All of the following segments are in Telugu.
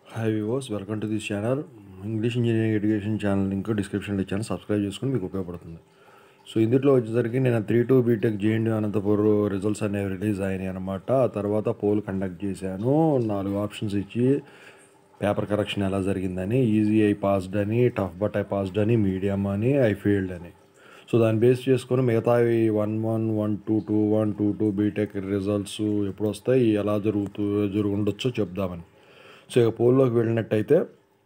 Hi viewers, welcome to this channel. English engineering education channel link డిస్క్రిప్షన్లో ఇచ్చాను. సబ్స్క్రైబ్ చేసుకుని మీకు ఉపయోగపడుతుంది. సో ఇందులో వచ్చేసరికి నేను 3-2 బీటెక్ జేఎన్‌యూ అనంతపూర్ రిజల్ట్స్ అనేవి రిలీజ్ అయినాయి అనమాట. ఆ తర్వాత పోల్ కండక్ట్ చేశాను. 4 ఆప్షన్స్ ఇచ్చి పేపర్ కరెక్షన్ ఎలా జరిగిందని, ఈజీ ఐ పాస్డ్ అని, టఫ్ బట్ ఐ పాస్డ్ అని, మీడియం అని, ఐ ఫెయిల్డ్ అని. సో దాన్ని బేస్ చేసుకొని మిగతావి 1-1, 1-2, 2-1, 2-2 బీటెక్ రిజల్ట్స్ ఎప్పుడు వస్తాయి, ఎలా జరుగుండొచ్చో చెప్దామని. సో ఇక పోల్లోకి వెళ్ళినట్టయితే,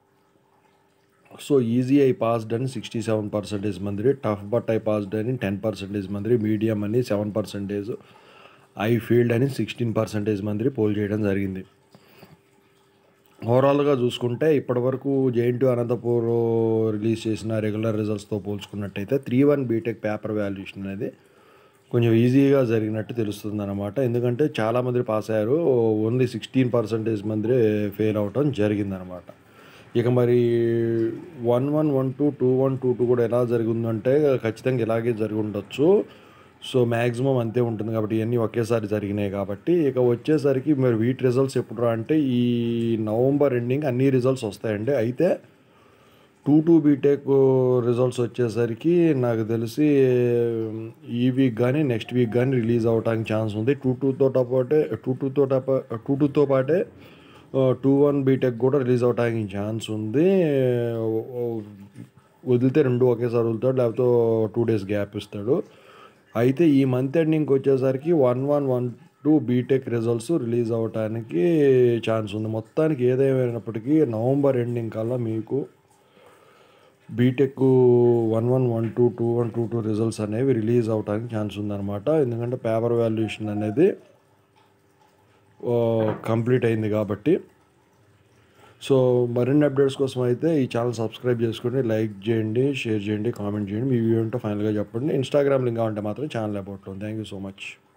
సో ఈజీ ఐ పాస్డ్ అని 67% మంది, టఫ్ బట్ ఐ పాస్డ్ అని 10% మంది, మీడియం అని 7%, ఐ ఫీల్డ్ అని 16% మంది పోల్ చేయడం జరిగింది. ఓవరాల్గా చూసుకుంటే ఇప్పటివరకు జేఎన్‌టీయూ అనంతపూర్ రిలీజ్ చేసిన రెగ్యులర్ రిజల్ట్స్తో పోల్చుకున్నట్టయితే 3-1 బీటెక్ పేపర్ వాల్యుయేషన్ అనేది కొంచెం ఈజీగా జరిగినట్టు తెలుస్తుంది అనమాట. ఎందుకంటే చాలామంది పాస్ అయ్యారు, ఓన్లీ 16% మంది ఫెయిల్ అవటం జరిగిందనమాట. ఇక మరి 1-1, 1-2, 2-1, 2-2 కూడా ఎలా జరిగిందంటే ఖచ్చితంగా ఇలాగే జరిగి ఉండొచ్చు. సో మ్యాక్సిమం అంతే ఉంటుంది కాబట్టి ఇవన్నీ ఒకేసారి జరిగినాయి కాబట్టి. ఇక వచ్చేసరికి మరి వీటి రిజల్ట్స్ ఎప్పుడు అంటే ఈ నవంబర్ ఎండింగ్ అన్ని రిజల్ట్స్ వస్తాయండి. అయితే 2-2 బీటెక్ రిజల్ట్స్ వచ్చేసరికి నాకు తెలిసి ఈ వీక్ కానీ నెక్స్ట్ వీక్ కానీ రిలీజ్ అవ్వడానికి ఛాన్స్ ఉంది. 2-2తో పాటే 2-1 బీటెక్ కూడా రిలీజ్ అవ్వడానికి ఛాన్స్ ఉంది. వదిలితే రెండు ఒకేసారి వదులుతాడు, లేకపోతే 2 డేస్ గ్యాప్ ఇస్తాడు. అయితే ఈ మంత్ ఎండింగ్కి వచ్చేసరికి 1-1, 1-2 బీటెక్ రిజల్ట్స్ రిలీజ్ అవ్వడానికి ఛాన్స్ ఉంది. మొత్తానికి ఏదేమైనప్పటికీ నవంబర్ ఎండింగ్ కల్లా మీకు బీటెక్ 1-1, 1-2, 2-1, 2-2 రిజల్ట్స్ అనేవి రిలీజ్ అవ్వడానికి ఛాన్స్ ఉందన్నమాట. ఎందుకంటే పేపర్ వాల్యుయేషన్ అనేది కంప్లీట్ అయింది కాబట్టి. సో మరిన్ని అప్డేట్స్ కోసం అయితే ఈ ఛానల్ సబ్స్క్రైబ్ చేసుకోండి, లైక్ చేయండి, షేర్ చేయండి, కామెంట్ చేయండి. మీ వ్యూ ఏంటో ఫైనల్గా చెప్పండి. ఇన్స్టాగ్రామ్ లింక్ ఉంటే మాత్రం ఛానల్ అబౌట్లో. Thank you so much.